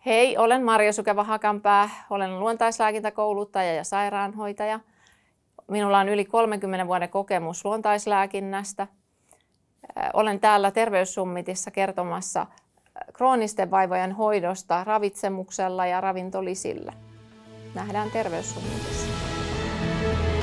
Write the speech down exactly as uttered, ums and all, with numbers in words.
Hei, olen Marja Sukeva-Hakanpää. Olen luontaislääkintäkouluttaja ja sairaanhoitaja. Minulla on yli kolmenkymmenen vuoden kokemus luontaislääkinnästä. Olen täällä Terveyssummitissa kertomassa kroonisten vaivojen hoidosta ravitsemuksella ja ravintolisillä. Nähdään Terveyssummitissa.